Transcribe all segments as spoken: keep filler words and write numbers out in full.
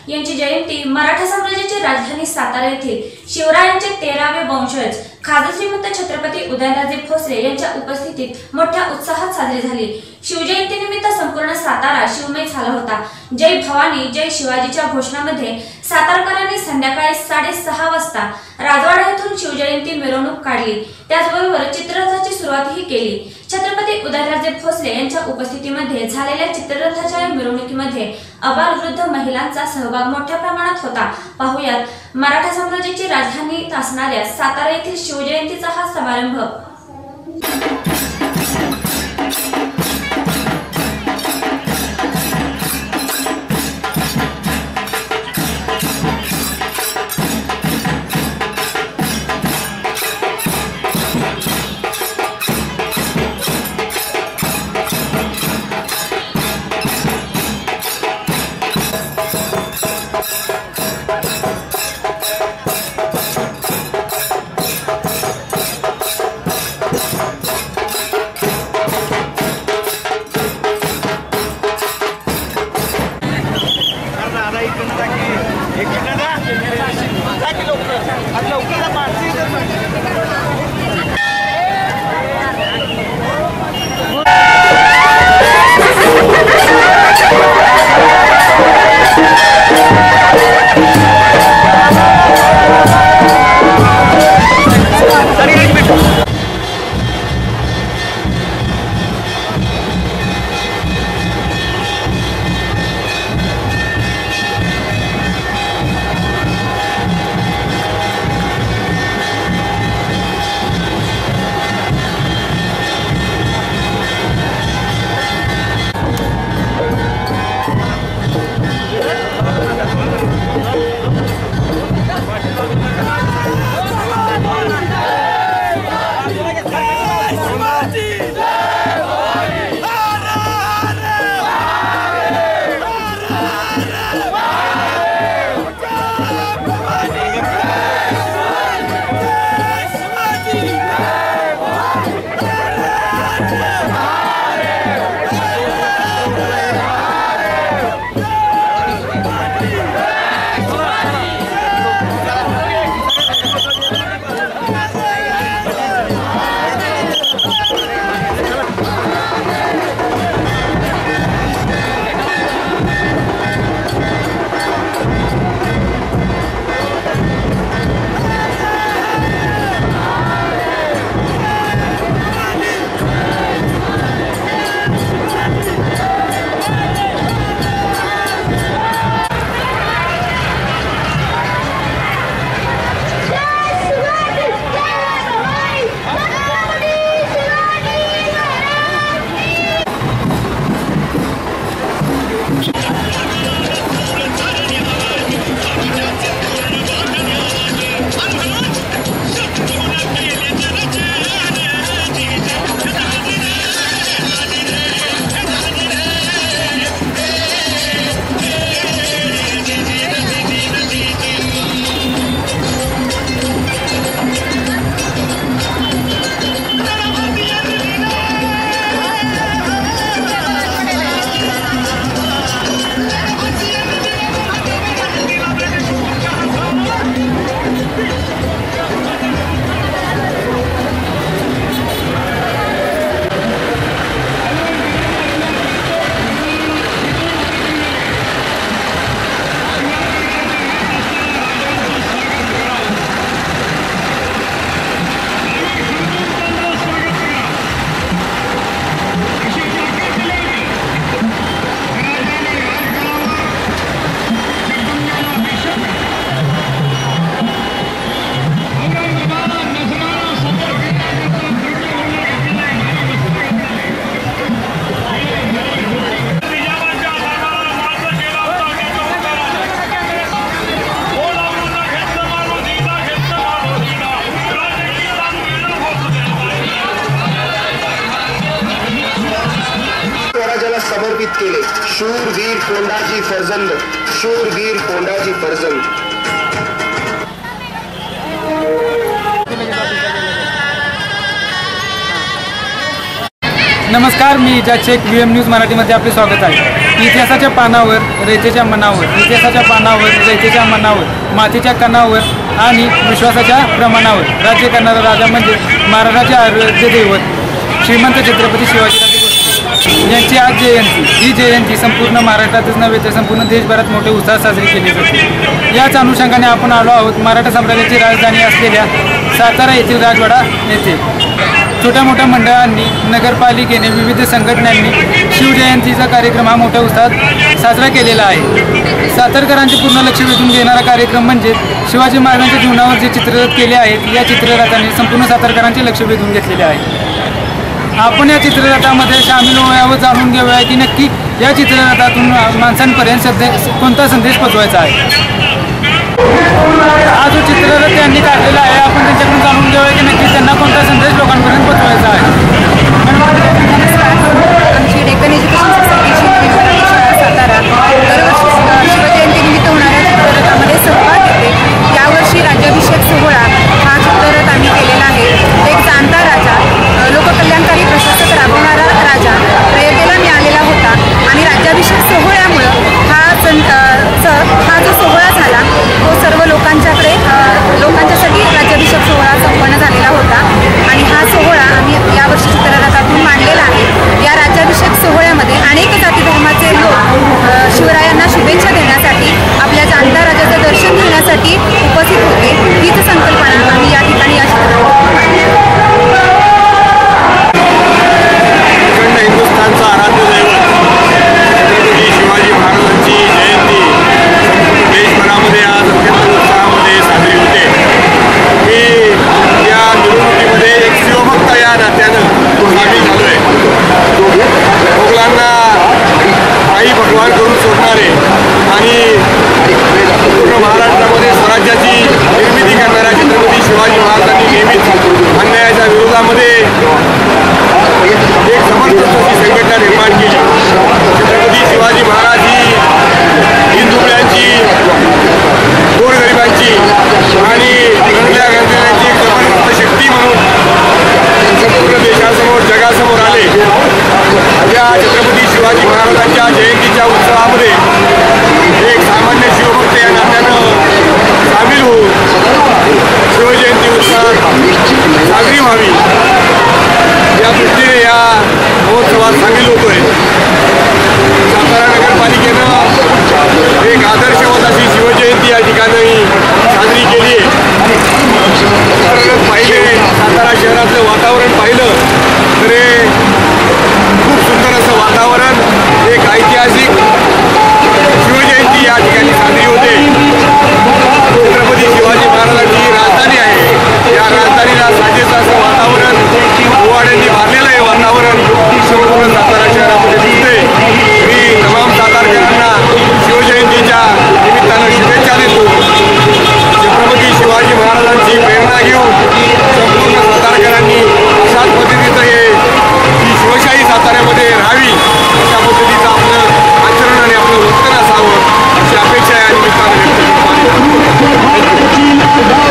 यांची जयंती मराठा साम्राज्याची राजधानी सातारा येथील शिवरायांचे तेरावे वंशज खासदार श्रीमंत छत्रपती उदयनराजे भोसले यांच्या उपस्थितीत मोठ्या उत्साहात साजरी झाली। शिवजयंतीनिमित्त संपूर्ण सातारा शिवमय झाला होता। जय भवानी जय शिवाजीच्या घोषणामध्ये सातारकरांनी संध्याकाळी साडेसहा वाजता राजवाडा येथून शिवजयंती मिरवणूक काढली। त्याचबरोबर चित्ररथाची सुरुवातही केली। छत्रपती उदयनराजे भोसले यांच्या उपस्थितीमध्ये झालेल्या चित्ररथाच्या मिरवणुकीमध्ये अबालवृद्ध महिलांचा सहभाग मोठ्या प्रमाणात होता। पाहुयात मराठा साम्राज्याची राजधानी असणाऱ्या सातारा येथील शिवजयंतीचा हा समारंभ। समर्पित केले। शूरवीर कोंडाजी फर्जंद, शूरवीर कोंडाजी फर्जंद। नमस्कार, मी जाचेक व्हीएम न्यूज मराठीमध्ये आपले स्वागत आहे। इतिहासाच्या पानावर रयतेच्या मनावर, इतिहासाच्या पानावर रयतेच्या मनावर, मातीच्या कणावर आणि विश्वासाच्या प्रमाणावर राज्य करणारा राजा म्हणजे महाराष्ट्राचे आराध्य दैवत श्रीमंत छत्रपती शिवाजीराजे भोसले यांची आज जयंती. ही जयंती संपूर्ण महाराष्ट्रातच नव्हे तर संपूर्ण देशभरात मोठ्या उत्साहात साजरी केली जाते. याच अनुषंगाने आपण आलो आहोत मराठा साम्राज्याची राजधानी असलेल्या सातारा येथील राजवाडा येथे. छोट्या मोठ्या मंडळांनी, नगरपालिकेने, विविध संघटनांनी शिवजयंतीचा कार्यक्रम हा मोठ्या उत्साहात साजरा केलेला आहे. सातारकरांचे पूर्ण लक्ष वेधून घेणारा कार्यक्रम म्हणजे शिवाजी महाराजांच्या जीवनावर जे चित्ररथ केले आहेत या चित्ररथाने संपूर्ण सातारकरांचे लक्ष वेधून घेतलेले आहे. आपण या चित्ररथामध्ये सामील होऊया व जाणून घेऊया की नक्की या चित्ररथातून माणसांपर्यंत संदेश कोणता संदेश पोचवायचा आहे. हा जो चित्ररथ त्यांनी काढलेला आहे आपण त्यांच्याकडून जाणून घेऊया की नक्की त्यांना कोणता संदेश लोकांपर्यंत पोचवायचा आहे. आमची डेक्कन एज्युकेशन सोसायटीची नवीन शाळा सातारा दरवर्षी शिवजयंतीनिमित्त होणाऱ्या चित्ररथामध्ये सहभाग घेते. यावर्षी राज्याभिषेक सोहळा हा चित्ररथ आम्ही केलेला आहे. एक जाणता राजा, लोककल्याणकारी प्रशासक राबवणारा राजा प्रयत्नेला मिळालेला होता आणि राज्याभिषेक सोहळ्यामुळं हा सण हा जो सोहळा झाला तो सर्व लोकांच्याकडे लोकांच्यासाठी राज्याभिषेक सोहळा संपन्न झालेला होता आणि हा सोहळा आम्ही यावर्षी चित्ररथातून मांडलेला आहे. या राज्याभिषेक सोहळ्यामध्ये अनेक जाती धर्माचे लोक शिवरायांना शुभेच्छा देण्यासाठी आपल्या जाणता राजाचं दर्शन घेण्यासाठी उपस्थित होते. हीच संकल्पना आम्ही या ठिकाणी या चित्ररथातून मांडली. हिंदुस्थानचा आराध्य दैवत छत्रपती शिवाजी महाराजांची जयंती देशभरामध्ये आज अत्यंत उत्साहामध्ये साजरी होते. मी या मिरवणुकीमध्ये एक शिवभक्त या नात्यानं सामील झालो आहे. मोगलांना काही भगवान करून सोडणारे आणि पूर्ण महाराष्ट्रामध्ये स्वराज्याची निर्मिती करणाऱ्या छत्रपती शिवाजी महाराजांनी नेहमीच अन्यायाच्या विरोधामध्ये एक जबरदस्त संघटना निर्माण केली. छत्रपती शिवाजी महाराज ही हिंदुत्वाची, गोरगरिबांची आणि गणल्या गणलेल्यांची एक जबरदस्त शक्ती म्हणून संपूर्ण देशासमोर जगासमोर आले. या छत्रपती शिवाजी महाराजांच्या जयंतीच्या उत्सवामध्ये एक सामान्य शिवभक्त या नात्यानं सामील होऊन शिवजयंती उत्सवात साजरी व्हावी या दृष्टीने या महोत्सवात सामील होतोय. सातारा नगरपालिकेनं एक आदर्शवत अशी शिवजयंती या ठिकाणी साजरी केली आहे. चित्ररथ पाहिले, सातारा शहरातलं वातावरण पाहिलं तर खूप सुंदर असं वातावरण, एक ऐतिहासिक शिवजयंती या ठिकाणी साजरी होते. छत्रपती शिवाजी महाराजांची राजधानी आहे. या राजधानीला साजेचं असं वातावरण पोवाड्यांनी मारलेलं आहे. वातावरण संपूर्ण सातारा शहरामध्ये दिसते. मी तमाम सातारकरांना शिवजयंतीच्या निमित्तानं शुभेच्छा देतो. छत्रपती शिवाजी महाराजांची प्रेरणा घेऊन संपूर्ण सातारकरांनी अशाच पद्धतीचं हे ही शिवशाही साताऱ्यामध्ये राहावी अशा पद्धतीचं आपलं आचरण आणि आपलं वर्तन असावं अशी अपेक्षा या निमित्तानं व्यक्त करतो.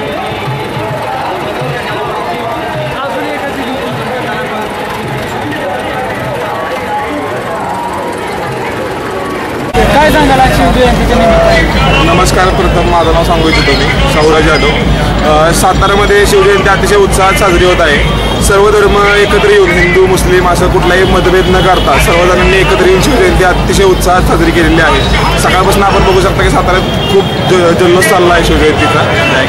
काय सांगाल आज शिवजयंतीच्या निमित्ताने? नमस्कार. प्रथम माझं नाव सांगू इच्छितो मी शाहूराज जाधव. साताऱ्यामध्ये शिवजयंती अतिशय उत्साहात साजरी होत आहे. सर्व धर्म एकत्र येऊन हिंदू मुस्लिम असं कुठलाही मतभेद न करता सर्वजणांनी एकत्र येऊन शिवजयंती अतिशय उत्साहात साजरी केलेली आहे. सकाळपासून आपण बघू शकता की साताऱ्यात खूप ज जल्लोष चालला आहे शिवजयंतीचा.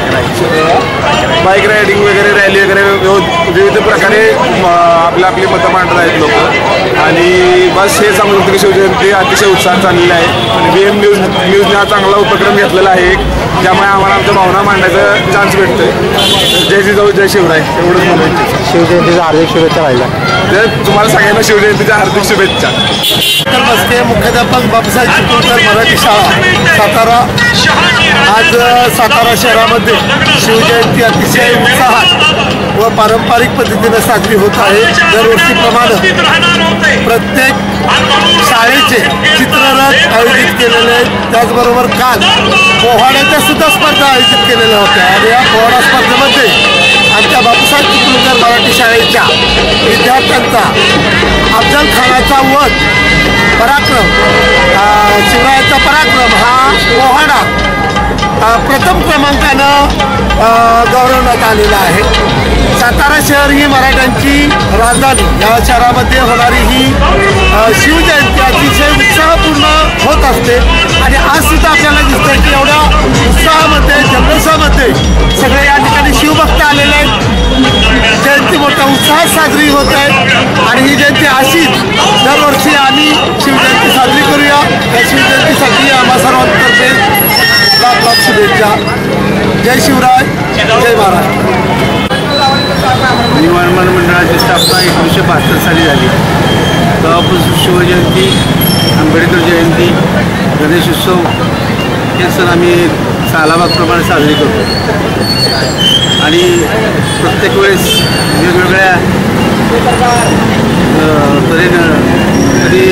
बाईक रायडिंग वगैरे, रॅली वगैरे विविध प्रकारे आपल्या आपली मतं मांडत आहेत लोक. आणि बस हे सांगू शकतो की शिवजयंती अतिशय उत्साहात चाललेली आहे. आणि बी एम न्यूज न्यूजने हा चांगला उपक्रम घेतलेला आहे एक, त्यामुळे आम्हाला आमच्या भावना मांडायचा चान्स भेटतोय. जय जिजाऊ जय शिवराय एवढंच म्हणू इच्छितो. शिवजयंतीच्या हार्दिक शुभेच्छा व्हायला. तुम्हाला सगळ्यांना शिवजयंतीच्या हार्दिक शुभेच्छा. नमस्ते. मुख्याध्यापक बाबासाहेब चिपळूणकर मराठी शाळा सातारा. आज सातारा शहरामध्ये शिवजयंती अतिशय उत्साहात व पारंपरिक पद्धतीने साजरी होत आहे. दरवर्षीप्रमाणे प्रत्येक शाळेचे चित्ररथ आयोजित केलेले आहेत. त्याचबरोबर काल पोवाड्याच्या सुद्धा स्पर्धा आयोजित केलेल्या होत्या आणि या पोवाडा स्पर्धेमध्ये आमच्या बाबासाहेब चिपळूणकर मराठी शाळेच्या विद्यार्थ्यांचा अफजल खानाचा वध पराक्रम अ, शिवरायांचा पराक्रम हा पोहाडा अ, प्रथम क्रमांकानं अ, गौरवण्यात आलेला आहे. सातारा शहर ही मराठ्यांची राजधानी. या शहरामध्ये होणारी ही अ, शिवजयंती अतिशय उत्साहपूर्ण होत असते आणि आज सुद्धा आपल्याला दिसतंय की एवढ्या उत्साहामध्ये जल्लोषामध्ये सगळे या ठिकाणी शिवभक्त आलेले आहेत. जयंती मोठ्या उत्साहात साजरी होत आहे आणि ही जयंती अशीच दरवर्षी आम्ही शिवजयंती साजरी करूया. या शिवजयंतीसाठी आम्हा सर्वांतर्फे लाख लाख शुभेच्छा. जय शिवराय, जय महाराष्ट्र. निवारण मंडळाची स्थापना एकोणीसशे बहात्तर साली झाली. तेव्हापासून शिवजयंती, आंबेडकर जयंती, गणेशोत्सव हे सण आम्ही सालाबागप्रमाणे साजरे करतो आणि प्रत्येक वेळेस वेगवेगळ्या तऱ्हेनं कधी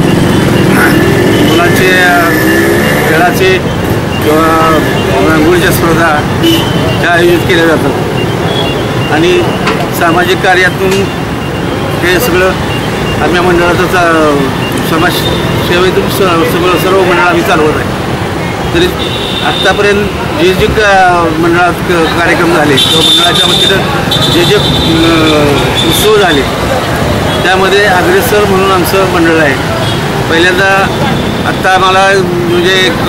मुलांचे खेळाचे किंवा रंगोळीच्या स्पर्धा त्या आयोजित केल्या जातात आणि सामाजिक कार्यातून हे सगळं आम्ही मंडळाचं समाजसेवेतून स सगळं सर्व मंडळ आम्ही चालवत आहे. तरी आत्तापर्यंत जे जे का मंडळात कार्यक्रम झाले किंवा मंडळाच्या वतीनं जे जे उत्सव झाले त्यामध्ये अग्रेसर म्हणून आमचं मंडळ आहे. पहिल्यांदा आत्ता आम्हाला म्हणजे एक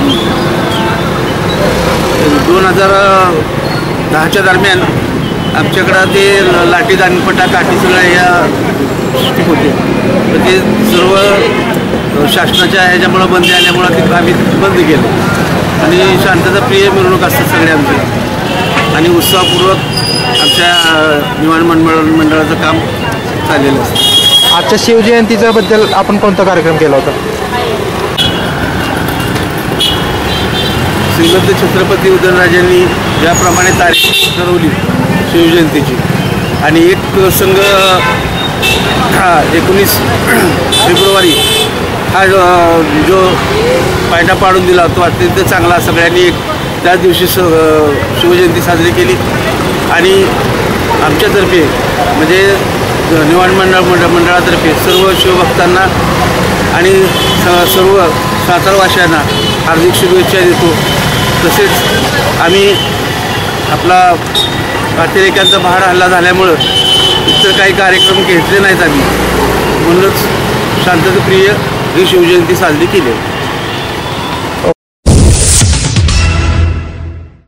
दोन हजार दहाच्या दरम्यान आमच्याकडं ते लाठी दानपटा काठी सगळ्या या गोष्टी होते तर ते सर्व शासनाच्या ह्याच्यामुळं बंदी आल्यामुळं ते आम्ही बंद केलं आणि शांतताप्रिय मिरवणूक असतात सगळे आमचे आणि उत्साहपूर्वक आमच्या निवारण मंडळ मंडळाचं काम चाललेलं असतं. आजच्या शिवजयंतीच्या बद्दल आपण कोणता कार्यक्रम केला होता? श्रीमंत छत्रपती उदयनराजांनी ज्याप्रमाणे तारीख ठरवली शिवजयंतीची आणि एक संघ हा एकोणीस फेब्रुवारी हा जो पायटा पाडून दिला तो अत्यंत चांगला. सगळ्यांनी एक त्याच दिवशी स शिवजयंती साजरी केली आणि आमच्यातर्फे म्हणजे निवारण मंडळ मंडळ मंडळातर्फे सर्व शिवभक्तांना आणि स सर्व सातारवासियांना हार्दिक शुभेच्छा देतो. तसेच आम्ही आपला अतिरेक्यांचा पहाड हल्ला झाल्यामुळं इतर काही कार्यक्रम घेतले नाहीत आम्ही म्हणूनच शांतताप्रिय ही शिवजयंती साजरी केली.